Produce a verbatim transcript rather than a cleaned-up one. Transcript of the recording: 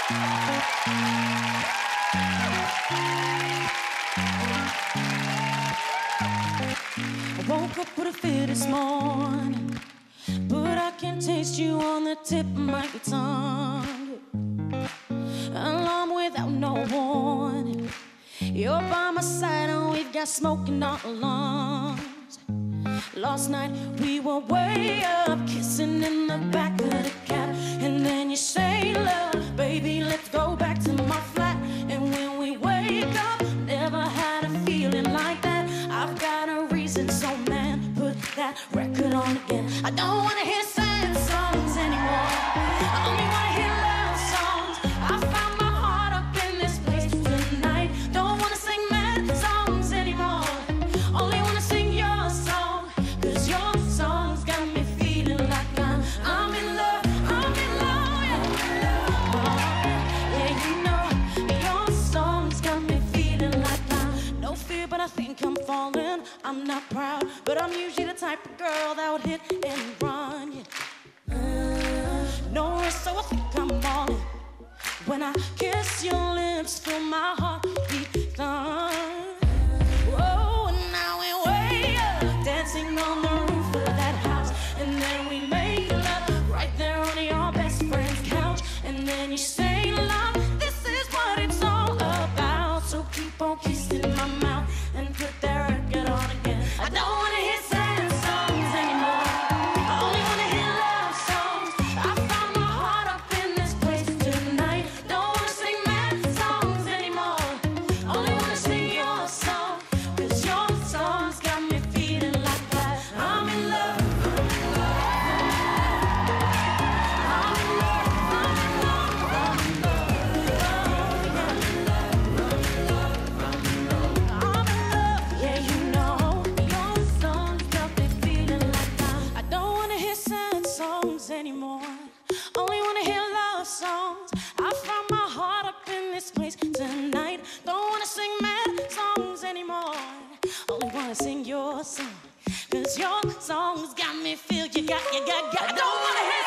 I woke up with a fear this morning, but I can taste you on the tip of my tongue. Alarm without no warning, you're by my side and we've got smoke in our lungs. Last night we were way up, kissing in the back of the cab, and then you say, love, baby, let's go back to my flat. And when we wake up, never had a feeling like that. I've got a reason, so man, put that record on again. I don't wanna hear sad songs anymore, I only wanna hear love songs. I found my heart up in this place tonight. Don't wanna sing mad songs anymore, only wanna sing your song. Cause your songs got me feeling like I'm, I'm in love, I'm in love, yeah. Oh, yeah, you know, your songs got me feeling like I'm, no fear, but I think I'm falling. I'm not proud, but I'm usually the type of girl that would hit and run, yeah. uh, No risk, so I think I'm on it. When I kiss your lips, feel my heart beat thumb. Whoa, and now we're way up, dancing on the roof of that house. And then we make love right there on your best friend's couch. And then you say, love, this is what it's all about. So keep on kissing my mouth and put that record on again. I don't wanna hear sad songs anymore, I only wanna hear love songs. I found my heart up in this place tonight. Don't wanna sing mad songs anymore, only wanna sing your song. Cause your songs got me feeling like that. I'm in love, I'm in love, I'm in love, I'm in love, I'm in love, I'm in love, yeah, you know, your songs got me feeling like that. I don't wanna hear sad songs anymore, only wanna hear love songs. I found my heart up in this place tonight. Don't wanna sing mad songs anymore, only wanna sing your song. Cause your songs got me feel, you got, you got, got. I don't wanna hear